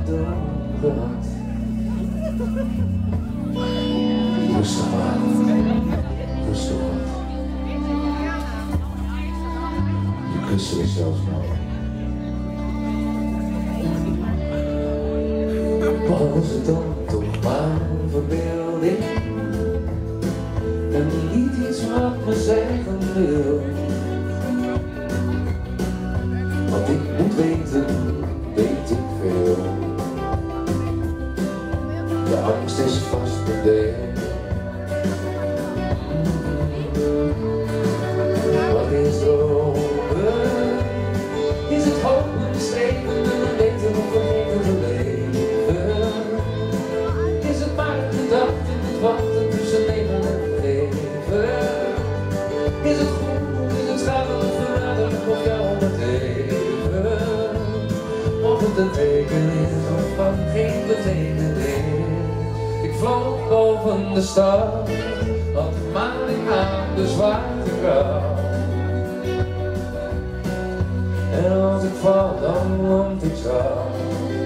doen gehad. Rustig aan, rustig aan. Je kussen is zelfs nodig. Was het dan toch maar verbeelding? En niet iets wat me zeggen wil. Wat ik moet weten, weet ik veel. De angst is vast mijn deel. Wat is dromen? Is het hopen, streven en weten hoe vergeten te leven? Is het maar een gedachte, het wachten tussen leven en geven? Is het goed, is het schadelijk, verraderlijk of jou om het even? Of het een teken is of van geen betekenis? Ik vloog boven de stad, had maling aan de zwaartekracht. En als ik val, dan land ik zacht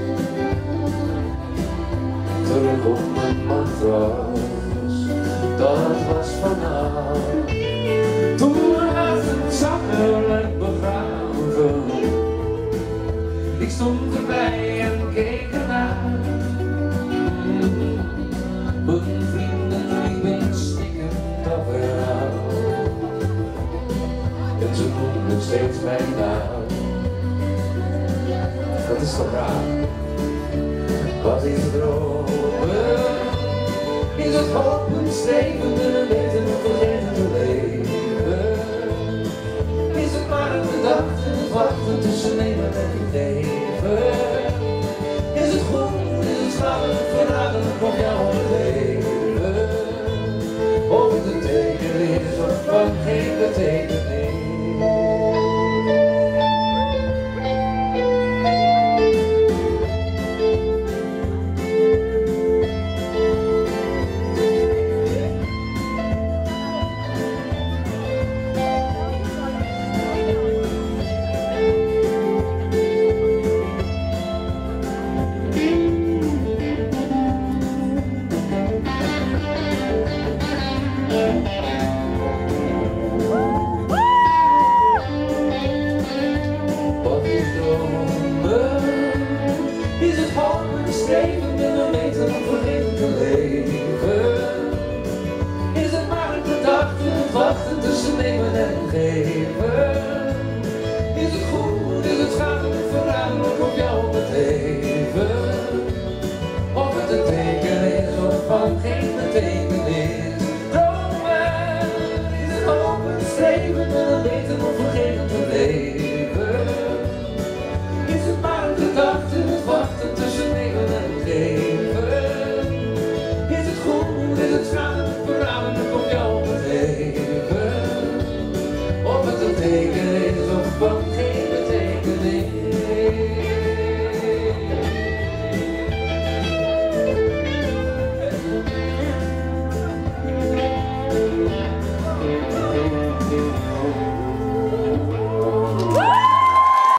terug op mijn matras. Dat was vanavond, toen we het zakkerlijk begraven. Ik stond erbij en keek ernaar. Mijn vrienden liepen stikkend af en aan. En ze noemden steeds mijn naam. Dat is toch raar? Wat is dromen? Is het hopen, streven en weten hoe vergeten te leven? Is het maar een gedachte, het wachten tussen nemen en geven? Is het goed, is het schadelijk, verraderlijk of jou om het leven? Of het een teken is of van geen betekenis? Is het hopen, streven en weten hoe vergeten te leven? Is het maar een gedachte, het wachten tussen nemen en geven? Is het goed, is het schadelijk?